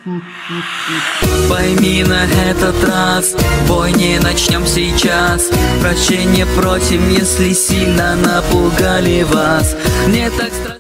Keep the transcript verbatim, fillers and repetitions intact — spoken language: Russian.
Пойми на этот раз, бой не начнем сейчас. Прощения просим, если сильно напугали вас. Не так страшно.